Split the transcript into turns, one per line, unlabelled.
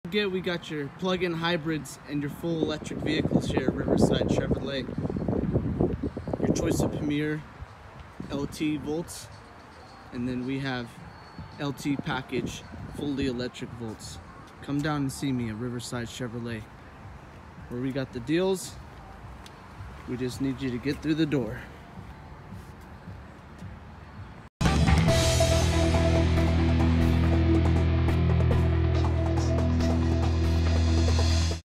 We got your plug-in hybrids and your full electric vehicles here at Riverside Chevrolet. Your choice of Premier LT volts, and then we have LT package fully electric volts. Come down and see me at Riverside Chevrolet, where we got the deals. We just need you to get through the door.